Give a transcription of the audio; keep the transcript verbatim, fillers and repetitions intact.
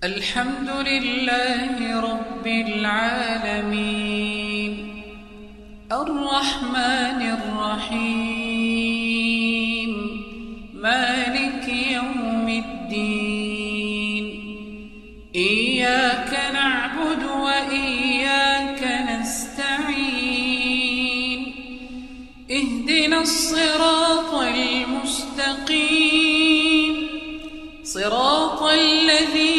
الحمد لله رب العالمين الرحمن الرحيم مالك يوم الدين إياك نعبد وإياك نستعين اهدنا الصراط المستقيم صراط الذين